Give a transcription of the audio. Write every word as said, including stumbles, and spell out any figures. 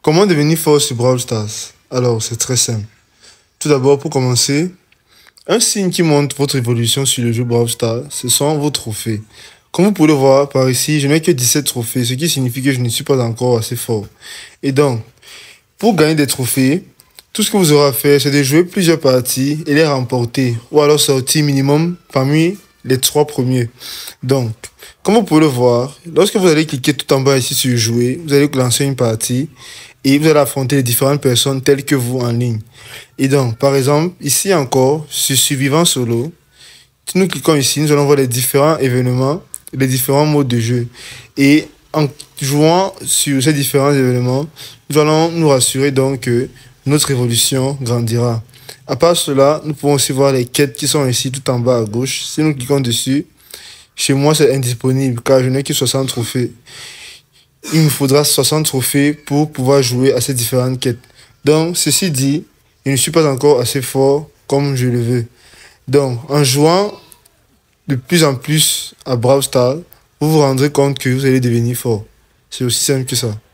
Comment devenir fort sur Brawl Stars? Alors, c'est très simple. Tout d'abord, pour commencer, un signe qui montre votre évolution sur le jeu Brawl Stars, ce sont vos trophées. Comme vous pouvez le voir par ici, je n'ai que dix-sept trophées, ce qui signifie que je ne suis pas encore assez fort. Et donc, pour gagner des trophées, tout ce que vous aurez à faire, c'est de jouer plusieurs parties et les remporter, ou alors sortir minimum parmi les trois premiers. Donc, comme vous pouvez le voir, lorsque vous allez cliquer tout en bas ici sur jouer, vous allez lancer une partie et vous allez affronter les différentes personnes telles que vous en ligne. Et donc, par exemple, ici encore, sur Survivant Solo, si nous cliquons ici, nous allons voir les différents événements, les différents modes de jeu. Et en jouant sur ces différents événements, nous allons nous rassurer donc que notre évolution grandira. À part cela, nous pouvons aussi voir les quêtes qui sont ici tout en bas à gauche. Si nous cliquons dessus, chez moi c'est indisponible car je n'ai que soixante trophées. Il me faudra soixante trophées pour pouvoir jouer à ces différentes quêtes. Donc, ceci dit, je ne suis pas encore assez fort comme je le veux. Donc, en jouant de plus en plus à Brawl Stars, vous vous rendrez compte que vous allez devenir fort. C'est aussi simple que ça.